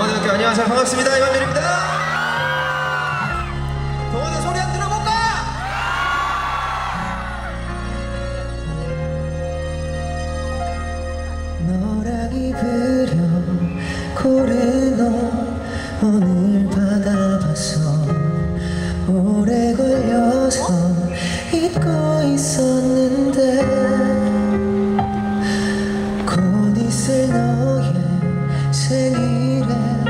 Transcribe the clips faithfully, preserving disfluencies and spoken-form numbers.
동아대학교 안녕하세요. 반갑습니다. 이만별입니다. 동아대 소리 안 들어볼까? 너랑 입으려 고른 옷 오늘 받아봤어. 오래 걸려서 잊고 있었는데 곧 있을 너의 생일에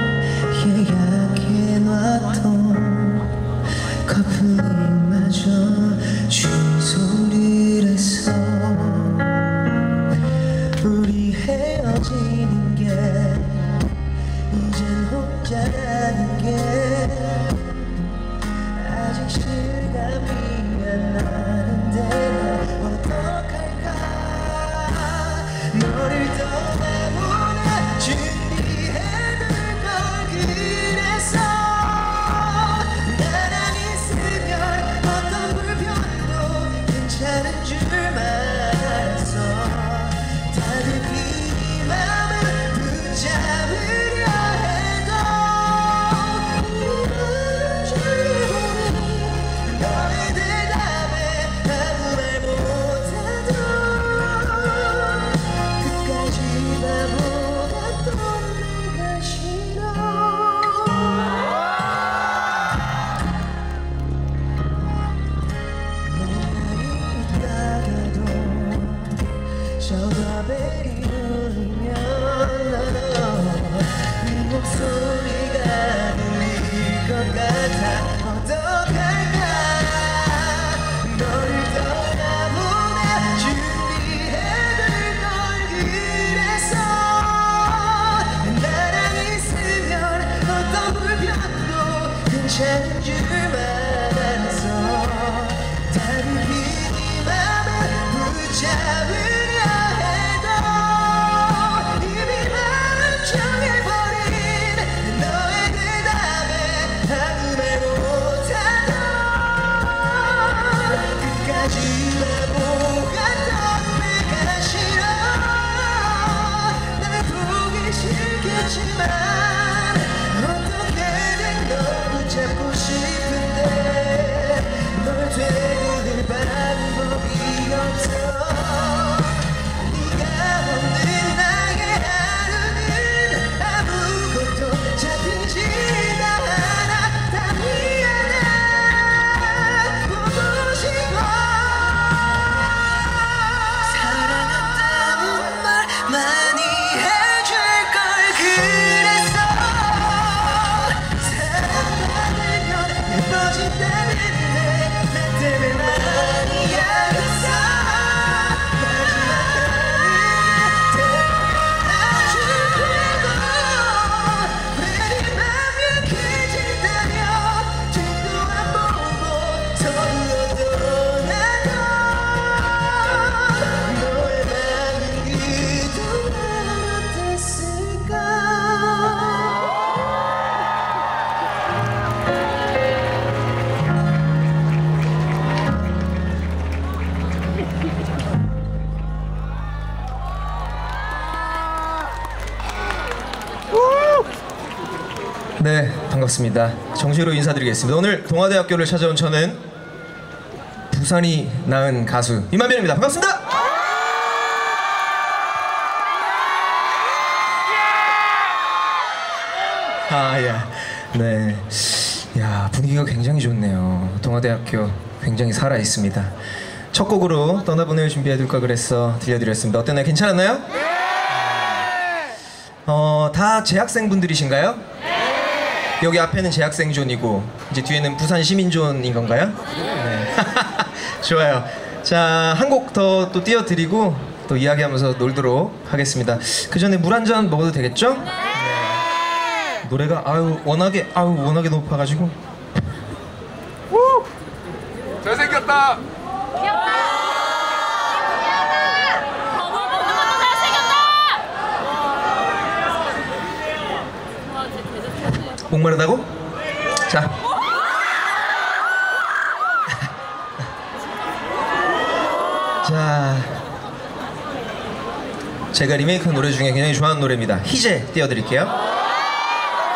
예약해놨던 커플링마저 취소를 했어. 우리 헤어지는 게 이젠 혼자라는 게 아직 실감이 안 나는데 어떡할까. 너를 떠나보내 준비해둘 걸 그랬어. 나랑 있으면 어떤 불편도 괜찮은 줄만 알았어. 다들 이 맘을 붙잡으려 해도 너의 대답에 아무 말 못해도 끝까지 바보 같던 내가 싫어. 너만이 있다가도 저 가벨이 울리면 네 목소리가 들릴 것 같아. 어떡할까. 너를 떠나보내 준비해둘 걸 그랬어. 나랑 있으면 어떤 불편도 괜찮은 줄만 알았어. 다른 이 맘을 붙잡으려 해도 이미 마음 정해버린 너의 대답에 아무 말 못하던 끝까지 바보 같던 내가 싫어. 날 보기 싫겠지만 어떻게든 널 붙잡고 싶은데 널 되돌릴 방법이 없어. 네가 없는 나의 하루는 아무것도 잡히지가 않아. 다 미안해. 보고 싶어. 사랑한다는 말 많이 해줄 걸 그랬어. 사랑받으면 예뻐진다는데 나 때문에 많이 알았어. 마지막 하루는 내 맘 약해진다며 뒤도 안 보고 서둘러 떠나던 너의 맘은 그동안 어땠을까. 네, 반갑습니다. 정식으로 인사드리겠습니다. 오늘 동아대학교를 찾아온 저는 부산이 낳은 가수 이만별입니다. 반갑습니다. 아, 예. 네. 야, 분위기가 굉장히 좋네요. 동아대학교 굉장히 살아 있습니다. 첫 곡으로 떠나보낼 준비해둘 걸 그랬어 들려드렸습니다. 어땠나요? 괜찮았나요? 어, 다 재학생분들이신가요? 여기 앞에는 재학생존이고 이제 뒤에는 부산 시민존인 건가요? 네. 좋아요. 자, 한 곡 더 또 띄워드리고 또 이야기하면서 놀도록 하겠습니다. 그 전에 물 한 잔 먹어도 되겠죠? 네. 노래가 아유 워낙에 아유 워낙에 높아가지고. 우! 잘생겼다. 목마르다고? 자. 자, 제가 리메이크한 노래 중에 굉장히 좋아하는 노래입니다. 희재 띄워드릴게요.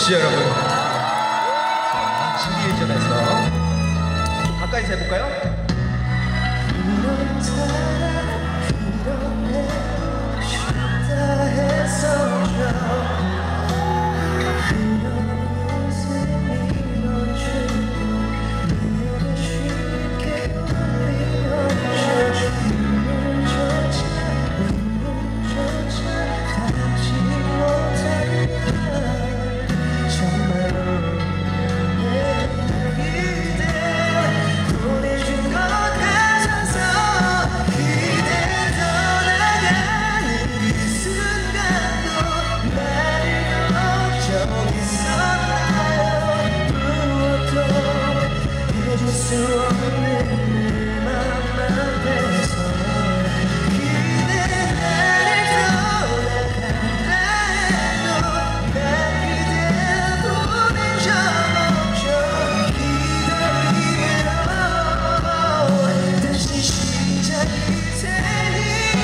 보시죠, 여러분. 자, 신기일전에서 가까이서 해볼까요? 이런 사랑 이뤄내고 싶다 했었죠. 이런 인생이 멈추고 내가 쉽게 우리었죠. 눈물조차 눈물조차 닿지 못하면 정말로 내 그대 보내준 것 같아서 그대 떠나가는 그 순간도 나를 걱정했었나요. 무엇도 해줄 수 없는 내 맘 앞에서 그대 나를 떠나간다 해도 난 그대 보낸 적 없죠. 기다림으로 다시 시작일 테니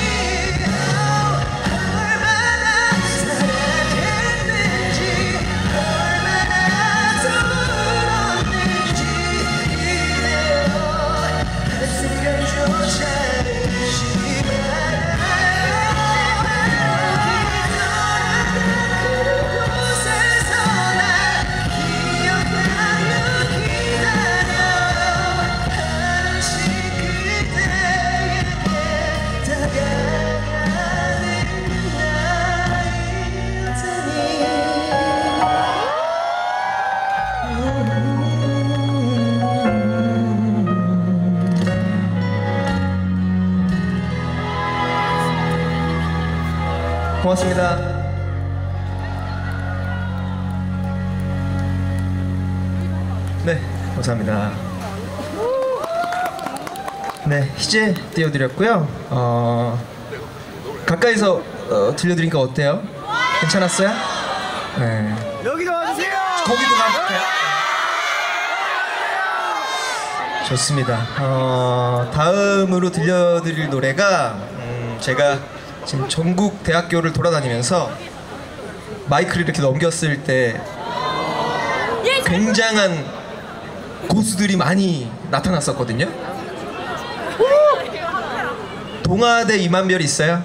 얼마나 사랑했는지 얼마나 서툴었는지 그대여 할 생각조차 잊지 말아요. 그곳에서 날 기억하며 기다려요. 하루씩 그대에게 다가가는 나일 테니 고맙습니다. 네, 감사합니다. 네, 희재 띄워드렸고요. 어, 가까이서 어, 들려드리니까 어때요? 괜찮았어요? 네. 여기로 와주세요. 거기도 가볼까요? 좋습니다. 어, 다음으로 들려드릴 노래가 음, 제가 지금 전국 대학교를 돌아다니면서 마이크를 이렇게 넘겼을 때 굉장한 고수들이 많이 나타났었거든요. 동아대 이만별 있어요?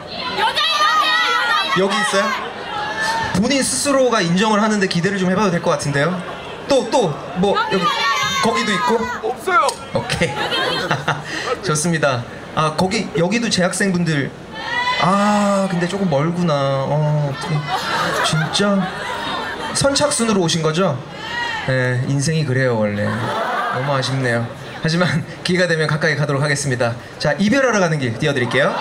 여기 있어요? 본인 스스로가 인정을 하는데 기대를 좀 해봐도 될 것 같은데요. 또 또 뭐 여기 거기도 있고. 없어요. 오케이. 좋습니다. 아 거기 여기도 재학생분들. 아 근데 조금 멀구나. 어 어떻게 진짜 선착순으로 오신 거죠? 네, 인생이 그래요 원래. 너무 아쉽네요. 하지만 기회가 되면 가까이 가도록 하겠습니다. 자, 이별하러 가는 길 띄워드릴게요.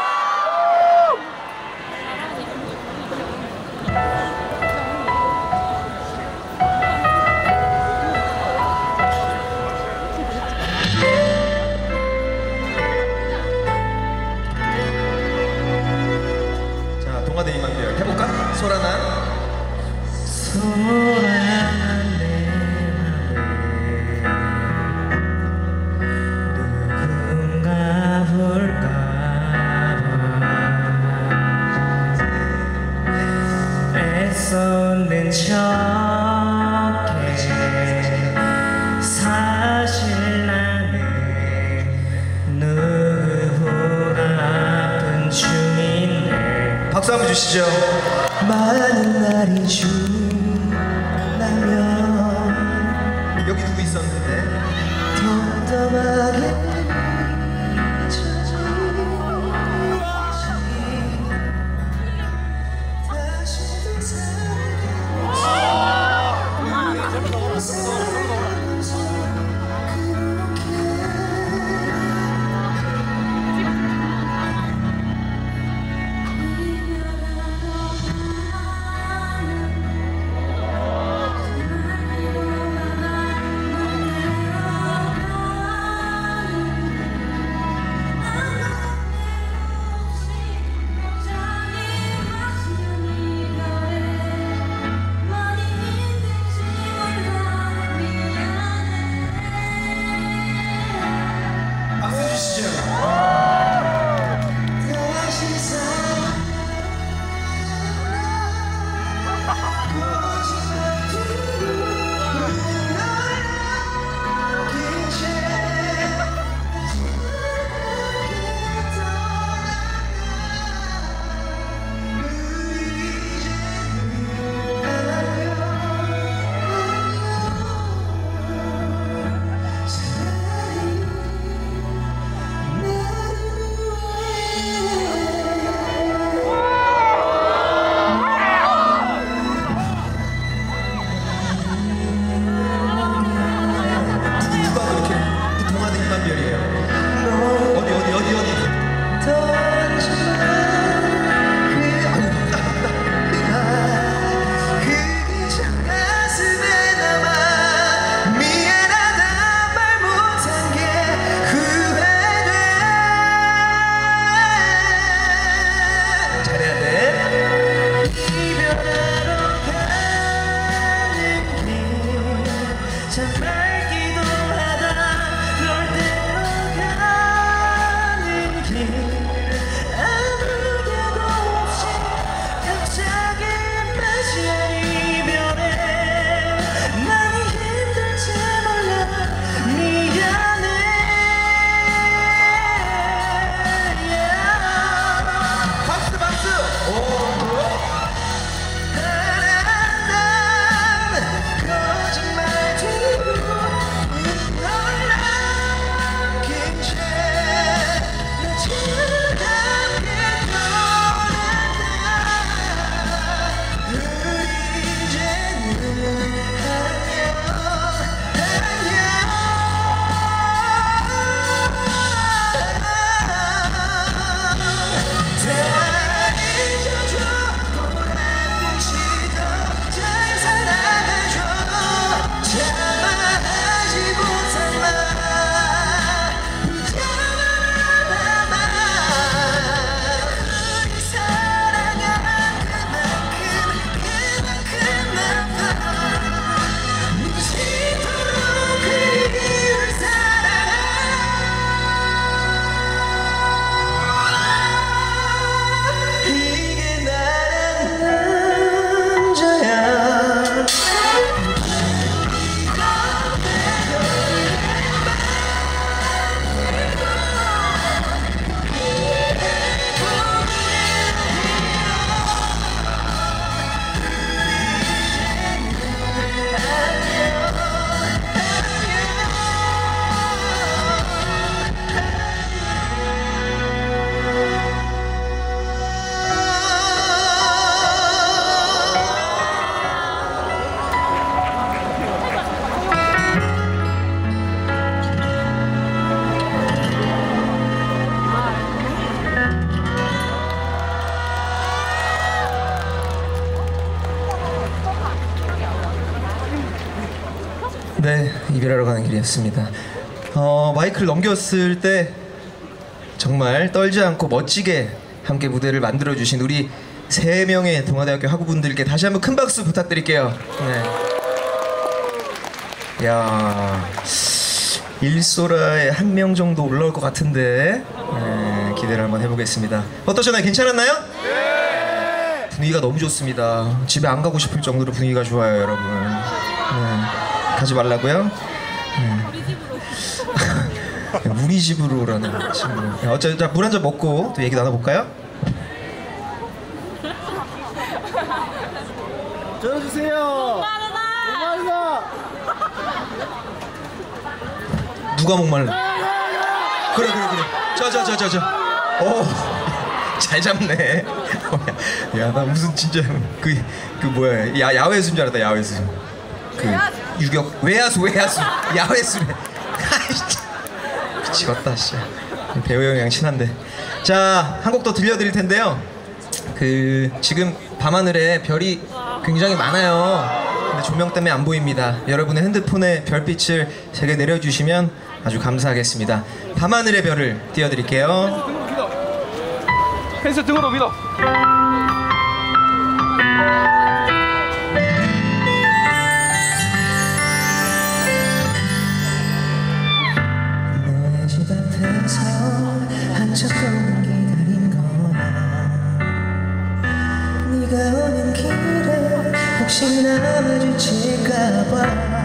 자, 동아대 이만별 해볼까? 소란한 소란한 내 맘에 누군가 볼까봐 애썼는 척해 사실 나는 누구보다 아픈 중인데 박수 한번 주시죠. 많은 날이 지나면 여기 누구 있었는데? 덤덤하게 잊혀지지 다시도 살아가면서 그렇게 정말 기도하다 널 데려가는 길 아무 데도 없이 갑자기 맞이한 이별에 많이 힘들지 몰라 미안해 yeah. 박수 박수. 거짓말 뒤로 널 남긴 채나 차갑게 떠난다 우리 이제는 안녕 다 잊어줘 보란 듯이 더 잘 살아가줘 참아하지 못한 말 붙잡아봐 우리 사랑한 그만큼 그만큼 아파 미치도록 그리울 사랑 이게 나란 남자야 네, 이별하러 가는 길이었습니다. 어, 마이크를 넘겼을 때 정말 떨지 않고 멋지게 함께 무대를 만들어주신 우리 세 명의 동아대학교 학우분들께 다시 한번 큰 박수 부탁드릴게요. 네. 야, 일소라에 한 명 정도 올라올 것 같은데 네, 기대를 한번 해보겠습니다. 어떠셨나요? 괜찮았나요? 네. 분위기가 너무 좋습니다. 집에 안 가고 싶을 정도로 분위기가 좋아요, 여러분. 네. 가지 말라고요? 네. 우리 집으로라는 친구. 어째 자, 물 한 잔 먹고 또 얘기 나눠볼까요? 들어주세요. 목말라. 누가 목말라? 그래 그래 그래. 저 저 저 저 저. 오, 잘 잡네. 야, 나 무슨 진짜 그 그 뭐야 야 야외수인 줄 알았다. 야외수. 그 유격 외야수 외야수 야외수래. 미치겠다 씨. 배우 형이랑 친한데. 자, 한 곡 더 들려드릴 텐데요. 그 지금 밤하늘에 별이 굉장히 많아요. 근데 조명 때문에 안 보입니다. 여러분의 핸드폰에 별빛을 제게 내려주시면 아주 감사하겠습니다. 밤하늘의 별을 띄워드릴게요. 펜스 등으로 밀어. 너의 집 앞에서 한참 동안 기다린 거야. 네가 오는 길에 혹시나 마주칠까봐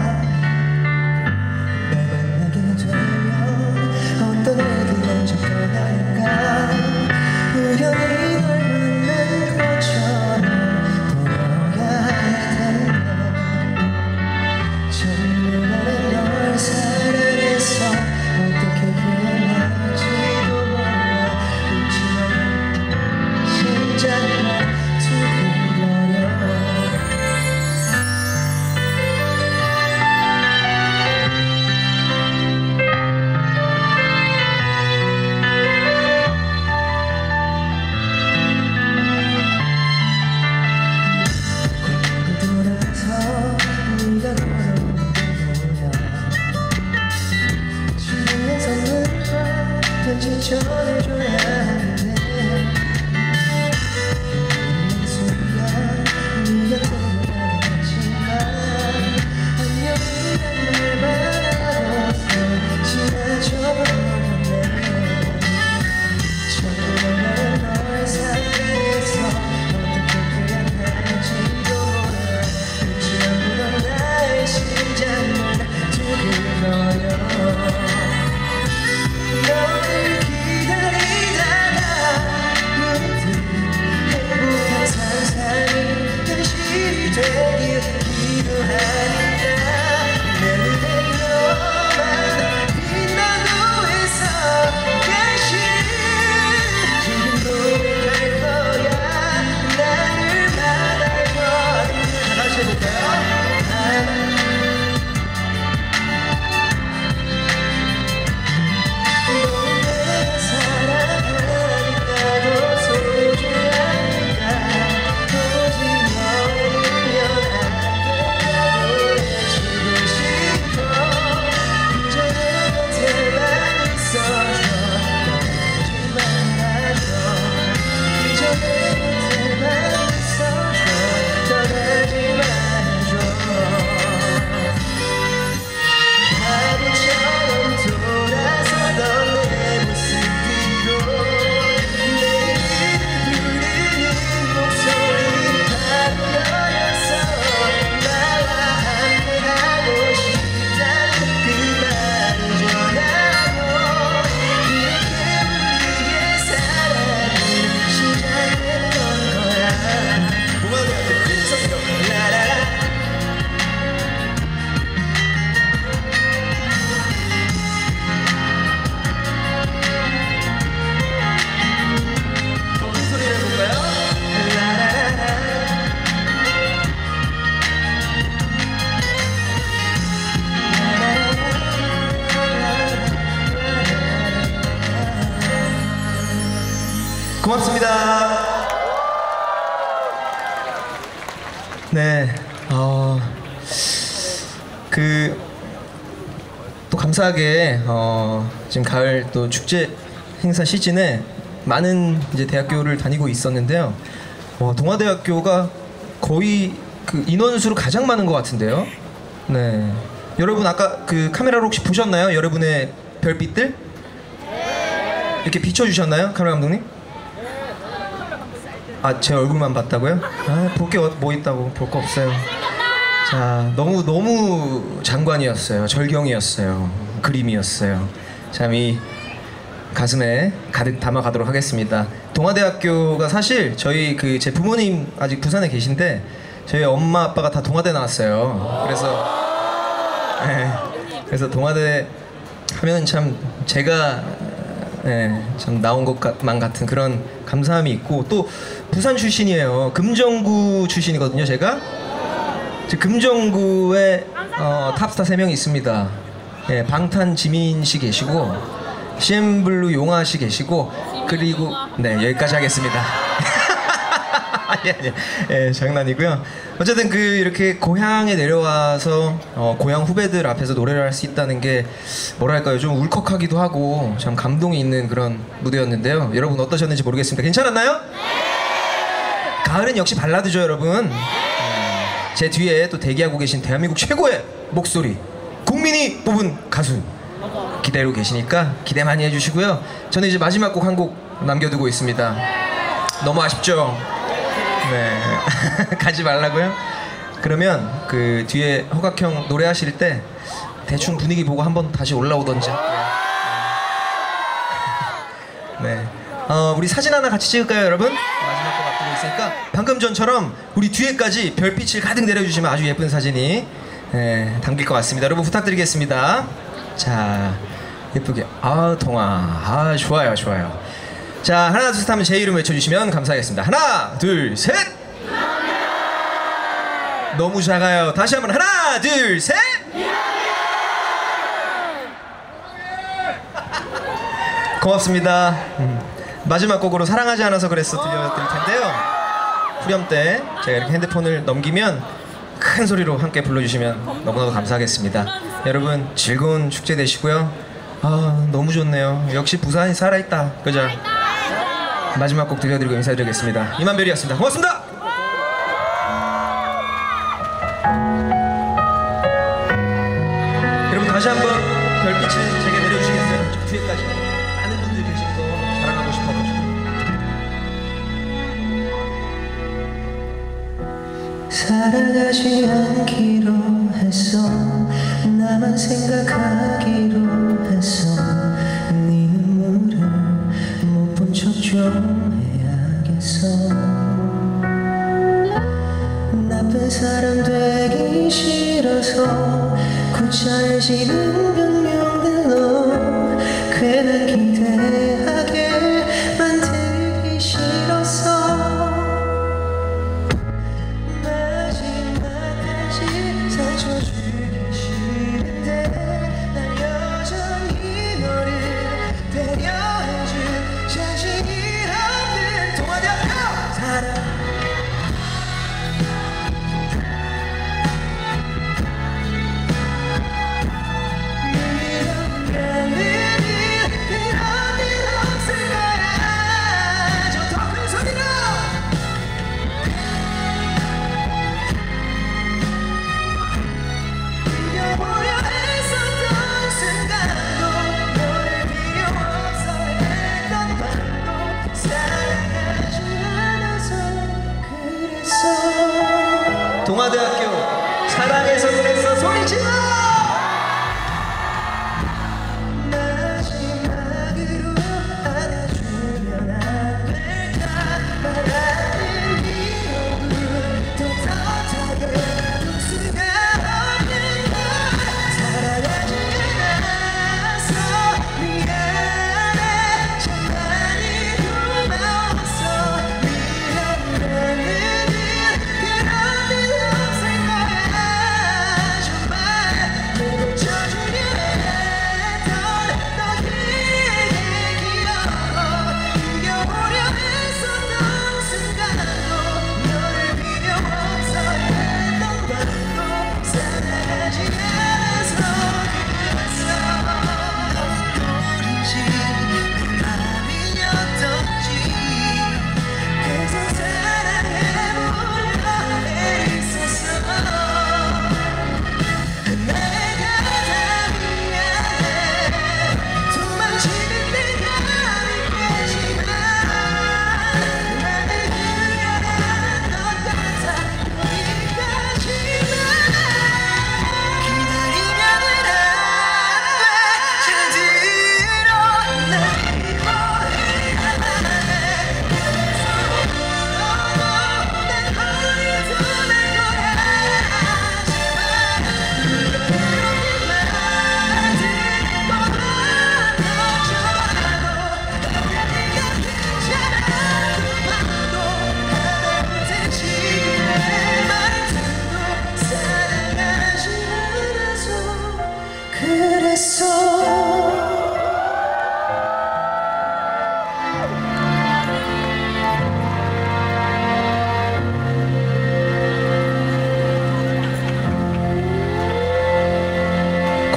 널 만나게 되면 어떤 일이 먼저 떠날까. 우연히 널 만난 것처럼 보여야 할 텐데 정말 널 사랑했어. 어떻게 표현할지도 몰라. 웃지만 심장만 두근거려. 돌아서 네가 걸어오는 거야. 준비된 선물과 편지 전해줘야 하는데 이 순간 네가 떠나가지만 안녕이란 말 고맙습니다. 네, 어, 그, 또 감사하게, 어, 지금 가을 또 축제 행사 시즌에 많은 이제 대학교를 다니고 있었는데요. 어, 동아대학교가 거의 그 인원수로 가장 많은 것 같은데요. 네. 여러분 아까 그 카메라로 혹시 보셨나요? 여러분의 별빛들? 이렇게 비춰주셨나요? 카메라 감독님? 아, 제 얼굴만 봤다고요? 아, 볼 게 뭐 있다고. 볼 거 없어요. 자, 너무 너무 장관이었어요. 절경이었어요. 그림이었어요. 참 이 가슴에 가득 담아가도록 하겠습니다. 동아대학교가 사실 저희 그 제 부모님 아직 부산에 계신데 저희 엄마 아빠가 다 동아대 나왔어요. 그래서 네, 그래서 동아대 하면 참 제가 네, 참 나온 것만 같은 그런 감사함이 있고 또 부산 출신이에요. 금정구 출신이거든요. 제가 저 금정구에 어, 탑스타 세 명이 있습니다. 네, 방탄 지민 씨 계시고 씨엠블루 용아 씨 계시고 그리고 네 여기까지 하겠습니다. 아니 아니 예, 장난이고요. 어쨌든 그 이렇게 고향에 내려와서 어, 고향 후배들 앞에서 노래를 할 수 있다는 게 뭐랄까요, 좀 울컥하기도 하고 참 감동이 있는 그런 무대였는데요. 여러분 어떠셨는지 모르겠습니다. 괜찮았나요? 네! 가을은 역시 발라드죠, 여러분. 네. 제 뒤에 또 대기하고 계신 대한민국 최고의 목소리, 국민이 뽑은 가수 기다리고 계시니까 기대 많이 해주시고요. 저는 이제 마지막 곡 한 곡 남겨두고 있습니다. 너무 아쉽죠? 네. 가지 말라고요? 그러면 그 뒤에 허각형 노래하실 때 대충 분위기 보고 한번 다시 올라오던지. 네. 어, 우리 사진 하나 같이 찍을까요, 여러분? 마지막 곡 앞두고 있으니까 방금 전처럼 우리 뒤에까지 별빛을 가득 내려주시면 아주 예쁜 사진이 네, 담길 것 같습니다. 여러분 부탁드리겠습니다. 자, 예쁘게. 아, 동아. 아, 좋아요, 좋아요. 자, 하나 둘 셋 하면 제 이름 외쳐주시면 감사하겠습니다. 하나 둘 셋. 너무 작아요. 다시 한번 하나 둘 셋. 고맙습니다. 음, 마지막 곡으로 사랑하지 않아서 그랬어 들려드릴 텐데요. 후렴 때 제가 이렇게 핸드폰을 넘기면 큰 소리로 함께 불러주시면 너무나도 감사하겠습니다. 여러분 즐거운 축제 되시고요. 아, 너무 좋네요. 역시 부산이 살아있다. 그죠? 마지막 곡 들려드리고 인사드리겠습니다. 이만별이었습니다. 고맙습니다. 여러분 다시 한번 별빛을 제게 내려주시겠어요? 저 뒤에까지 많은 분들 계신 거 자랑하고 싶어가지고. 살아가지 않기로 했어. 나만 생각하기로 했어. 네 눈물을 못 본 척 좀 해야겠어. 나쁜 사람 되기 싫어서 굳잘 지는 변명들로 괜한 기대하게 만들기 싫었어. 마지막까지 상처 주기 싫은데 난 여전히 너를 배려해줄 자신이 없는 동아대학교 사랑. 동아대학교 사랑해서 그랬어 소리 질러! 마지막으로 안아주면 안 될까 말하는 이 얼굴 더 떳하게 볼 수가 없는 걸. 사랑하지 않아서 미안해. 참 많이 고마웠어. 미안해. 그런 일 없을 거야. 좀 봐.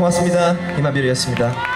고맙습니다. 이마비루였습니다.